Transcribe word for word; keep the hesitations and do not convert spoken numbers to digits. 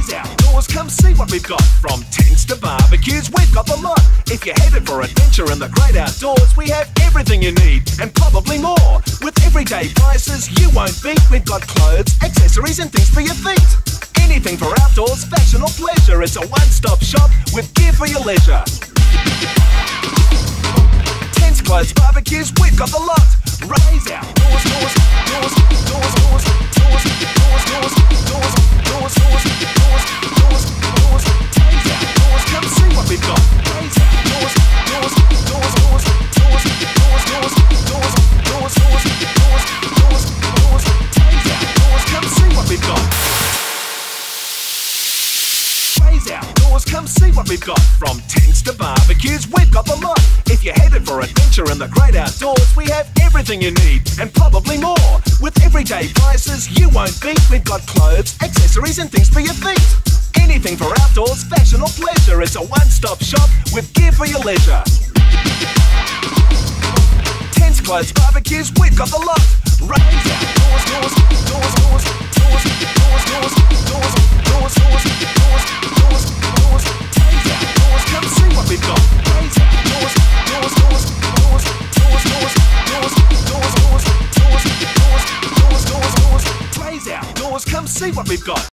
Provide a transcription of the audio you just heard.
Raise outdoors, come see what we've got. From tents to barbecues, we've got the lot. If you're headed for adventure in the great outdoors, we have everything you need and probably more. With everyday prices you won't beat, we've got clothes, accessories and things for your feet. Anything for outdoors, fashion or pleasure, it's a one-stop shop with gear for your leisure. Tents, clothes, barbecues, we've got the lot. Raise outdoors, doors, doors, doors, doors, doors, doors, doors, doors, doors, doors, doors, doors, doors. Raise outdoors, come see what we've got. Raise outdoors, doors, doors, doors, doors, doors, doors, doors, doors, doors, doors, doors, doors. Raise outdoors, come see what we've got. Raise outdoors, come see what we've got. From tents to barbecues, we've got the lot. If you're headed for adventure in the great outdoors, we have everything you need and probably more. With everyday prices you won't beat, we've got clothes, accessories and things for your feet. Anything for outdoors, fashion or pleasure, it's a one-stop shop with gear for your leisure. Tents, clothes, barbecues, we've got the lot. Raise outdoors, doors, doors, doors, doors, doors, doors, doors, doors, doors, doors, doors, doors. Raise outdoors, come see what we've got. Raise outdoors, doors, doors, doors, doors, doors, doors, doors, doors, doors, doors, doors, doors, doors. Raise outdoors, come see what we've got.